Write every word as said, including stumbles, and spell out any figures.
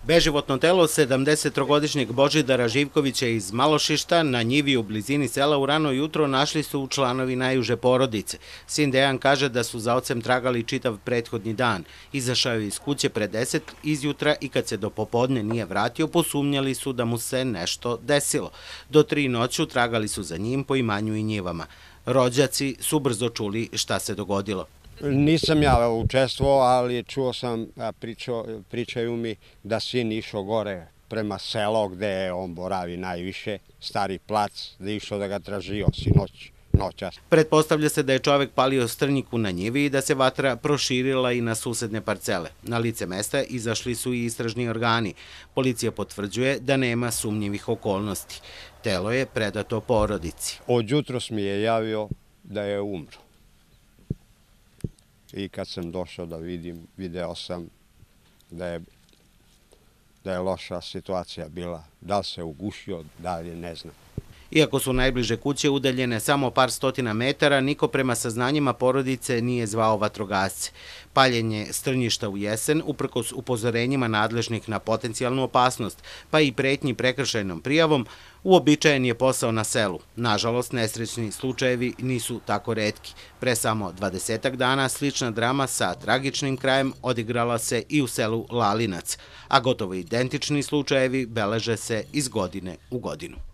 Beživotno telo sedamdesettrogodišnjeg Božidara Živkovića iz Malošišta na njivi u blizini sela u rano jutro našli su članovi najuže porodice. Sin Dejan kaže da su za ocem tragali čitav prethodni dan. Izašao je iz kuće pre deset izjutra i kad se do popodne nije vratio, posumnjali su da mu se nešto desilo. Do tri noću tragali su za njim po imanju i njivama. Rođaci su brzo čuli šta se dogodilo. Nisam ja učestvovao, ali čuo sam, pričaju mi da sin išao gore prema selo gde on boravi najviše, Stari plac, da je išao da ga tražio sinoć, noćas. Pretpostavlja se da je čovek palio strnjiku na njivi i da se vatra proširila i na susedne parcele. Na lice mesta izašli su i istražni organi. Policija potvrđuje da nema sumnjivih okolnosti. Telo je predato porodici. Od jutros mi je javio da je umro. I kad sam došao da vidim, video sam da je, da je loša situacija bila. Da li se ugušio, da li ne znam. Iako su najbliže kuće udaljene samo par stotina metara, niko prema saznanjima porodice nije zvao vatrogasce. Paljenje strnjišta u jesen, uprkos upozorenjima nadležnih na potencijalnu opasnost, pa i pretnji prekršajnom prijavom, uobičajen je posao na selu. Nažalost, nesrećni slučajevi nisu tako retki. Pre samo dvadesetak dana slična drama sa tragičnim krajem odigrala se i u selu Lalinac, a gotovo identični slučajevi beleže se iz godine u godinu.